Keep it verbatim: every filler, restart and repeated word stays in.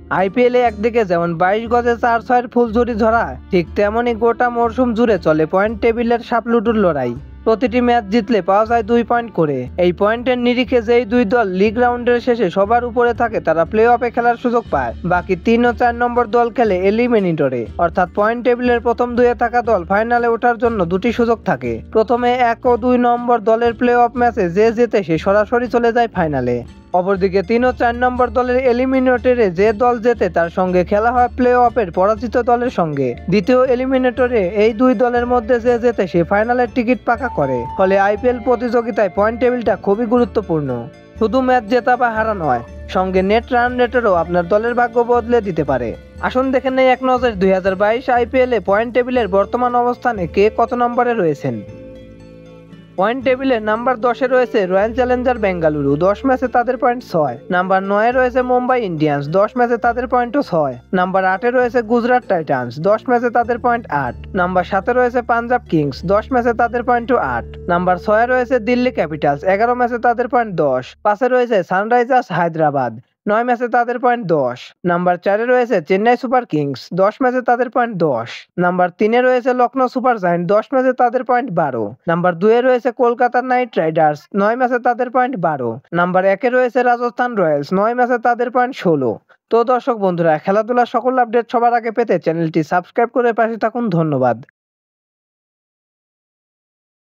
আইপিএলে একদিকে যেমন বাইশ গজে চার ছয়ের ফুলঝুরি ঝরা, ঠিক তেমনই গোটা মরশুম জুড়ে চলে পয়েন্ট টেবিলের সাপলুটুর লড়াই। প্রতিটি ম্যাচ জিতলে পাওয়া যায় দুই পয়েন্ট করে। এই পয়েন্টের নিরিখে যেই দুই দল লিগ রাউন্ডের শেষে সবার উপরে থাকে তারা প্লে অফে খেলার সুযোগ পায়। বাকি তিন ও চার নম্বর দল খেলে এলিমিনেটরে, অর্থাৎ পয়েন্ট টেবিলের প্রথম দুইয়ে থাকা দল ফাইনালে ওঠার জন্য দুটি সুযোগ থাকে। প্রথমে এক ও দুই নম্বর দলের প্লে অফ ম্যাচে যে জেতে সে সরাসরি চলে যায় ফাইনালে। অপরদিকে তিন ও চার নম্বর দলের এলিমিনেটরে যে দল জেতে তার সঙ্গে খেলা হয় প্লে অফের পরাজিত দলের সঙ্গে। দ্বিতীয় এলিমিনেটরে এই দুই দলের মধ্যে যে জেতে সে ফাইনালের টিকিট পাকা করে। ফলে আইপিএল প্রতিযোগিতায় পয়েন্ট টেবিলটা খুবই গুরুত্বপূর্ণ। শুধু ম্যাচ জেতা বা হারা নয়, সঙ্গে নেট রান রেটেরও আপনার দলের ভাগ্য বদলে দিতে পারে। আসুন দেখে নেই এক নজর দুই হাজার বাইশ আইপিএলে পয়েন্ট টেবিলের বর্তমান অবস্থানে কে কত নম্বরে রয়েছেন। পয়েন্ট টেবিলে নাম্বার দশে রয়েছে রয়্যাল চ্যালেঞ্জার বেঙ্গালুরু, দশ ম্যাচে তাদের পয়েন্ট ছয়। নাম্বার নয়ে রয়েছে মুম্বাই ইন্ডিয়ান্স, দশ ম্যাচে তাদের পয়েন্টও ছয়। নাম্বার আটে রয়েছে গুজরাট টাইটান্স, দশ ম্যাচে তাদের পয়েন্ট আট। নাম্বার সাতে রয়েছে পাঞ্জাব কিংস, দশ ম্যাচে তাদের পয়েন্টও আট। নাম্বার ছয়ে রয়েছে দিল্লি ক্যাপিটালস, এগারো ম্যাচে তাদের পয়েন্ট দশ। পাঁচে রয়েছে সানরাইজার্স হায়দ্রাবাদ, নয় ম্যাচে তাদের পয়েন্ট দশ। নাম্বার চারে রয়েছে চেন্নাই সুপার কিংস, দশ ম্যাচে তাদের পয়েন্ট দশ। নাম্বার তিনে রয়েছে লখনৌ সুপার জায়ান্ট, দশ ম্যাচে তাদের পয়েন্ট বারো। নাম্বার দুয়ে রয়েছে কলকাতা নাইট রাইডার্স, নয় ম্যাচে তাদের পয়েন্ট বারো। নাম্বার একে রয়েছে রাজস্থান রয়্যালস, নয় ম্যাচে তাদের পয়েন্ট ষোলো। তো দর্শক বন্ধুরা, খেলাধুলার সকল আপডেট সবার আগে পেতে চ্যানেলটি সাবস্ক্রাইব করে পাশে থাকুন। ধন্যবাদ।